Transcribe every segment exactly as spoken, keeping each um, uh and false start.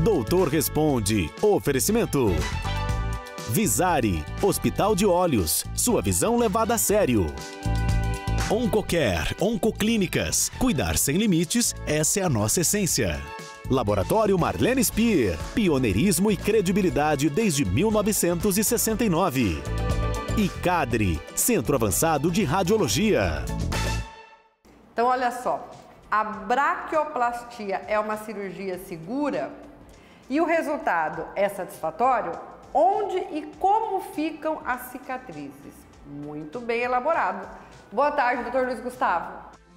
Doutor Responde. Oferecimento. Visari, Hospital de Olhos. Sua visão levada a sério. Oncocare, Oncoclínicas. Cuidar sem limites, essa é a nossa essência. Laboratório Marlene Spier. Pioneirismo e credibilidade desde mil novecentos e sessenta e nove. E Cadre, Centro Avançado de Radiologia. Então, olha só. A braquioplastia é uma cirurgia segura? E o resultado é satisfatório? Onde e como ficam as cicatrizes? Muito bem elaborado. Boa tarde, doutor Luiz Gustavo.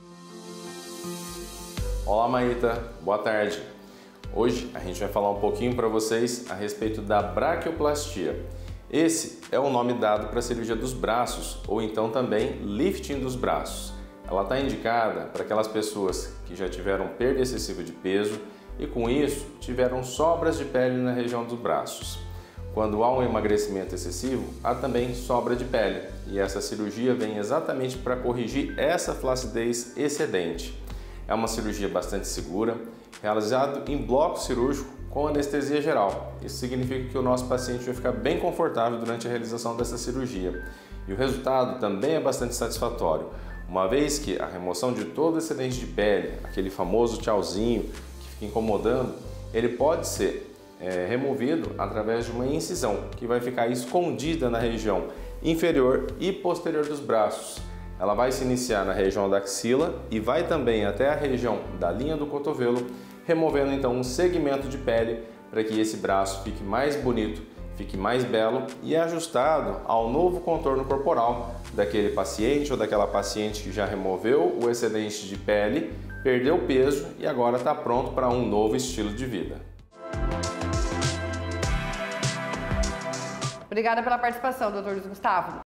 Olá, Maíta. Boa tarde. Hoje a gente vai falar um pouquinho para vocês a respeito da braquioplastia. Esse é o nome dado para a cirurgia dos braços, ou então também lifting dos braços. Ela está indicada para aquelas pessoas que já tiveram perda excessiva de peso e com isso tiveram sobras de pele na região dos braços. Quando há um emagrecimento excessivo, há também sobra de pele e essa cirurgia vem exatamente para corrigir essa flacidez excedente. É uma cirurgia bastante segura, realizada em bloco cirúrgico com anestesia geral. Isso significa que o nosso paciente vai ficar bem confortável durante a realização dessa cirurgia. E o resultado também é bastante satisfatório, uma vez que a remoção de todo o excedente de pele, aquele famoso tchauzinho que fica incomodando, ele pode ser É, removido através de uma incisão que vai ficar escondida na região inferior e posterior dos braços. Ela vai se iniciar na região da axila e vai também até a região da linha do cotovelo, removendo então um segmento de pele para que esse braço fique mais bonito, fique mais belo e ajustado ao novo contorno corporal daquele paciente ou daquela paciente que já removeu o excedente de pele, perdeu peso e agora está pronto para um novo estilo de vida. Obrigada pela participação, doutor Luiz Gustavo.